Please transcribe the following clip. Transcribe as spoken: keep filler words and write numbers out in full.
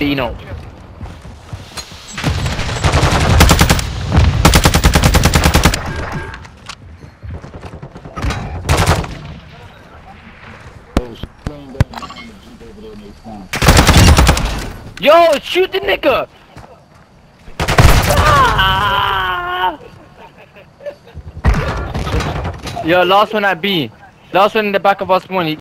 Dino. Yo, shoot the nigga! Ah! Yo, last one at B. Last one in the back of us one.